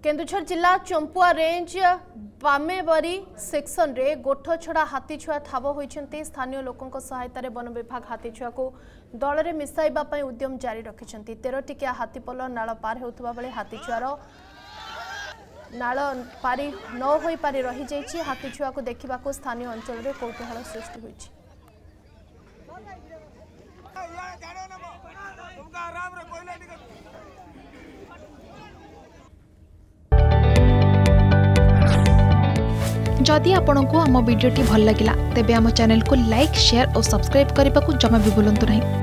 केन्दुझर जिला Champua range बामेबरी section रे गोठ छड़ा हाथी छुआ ठाब होती। स्थानीय लोकों सहायतार वन विभाग हाथी छुआ को दल में मिसाइबा उद्यम जारी रखिंट। 13 टिकिया हाथीपल नाल पार होता बेले हाथी छुआर नाल पारी न हो पारि रही जाइए। हाथी छुआ को देखा स्थानीय अंचल में कौतूहल सृष्टि होइछि। जदि आपंक आम भिडी भल लगा तेब आम चैनल को लाइक शेयर और सब्सक्राइब करने को जमा भी भूलु नहीं।